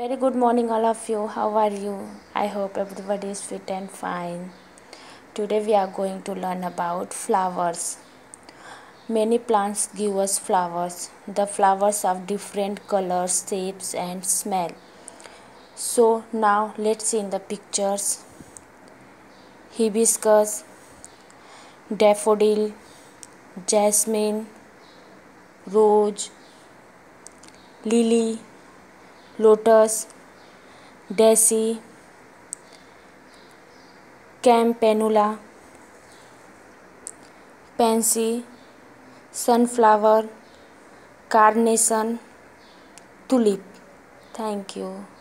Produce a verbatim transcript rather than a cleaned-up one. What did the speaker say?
Very good morning, all of you. How are you? I hope everybody is fit and fine. Today we are going to learn about flowers. Many plants give us flowers. The flowers have different colors, shapes, and smell. So now let's see in the pictures. Hibiscus, daffodil, jasmine, rose, lily, lotus, daisy, campanula, pansy, sunflower, carnation, tulip. Thank you.